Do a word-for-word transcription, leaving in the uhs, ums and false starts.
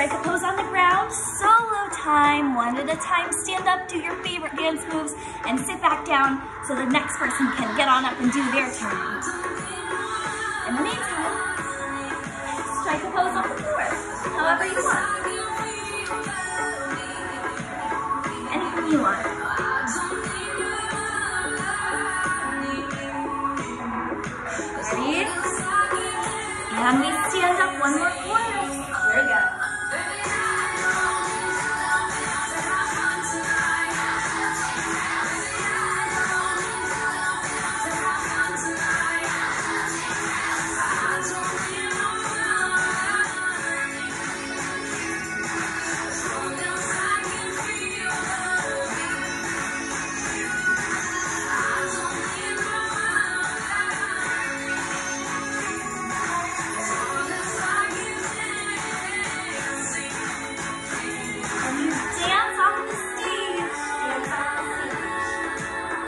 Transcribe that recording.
strike a pose on the ground, solo time, one at a time. Stand up, do your favorite dance moves, and sit back down so the next person can get on up and do their turn. In the meantime, strike a pose on the floor, however you want. Anything you want. Ready? And we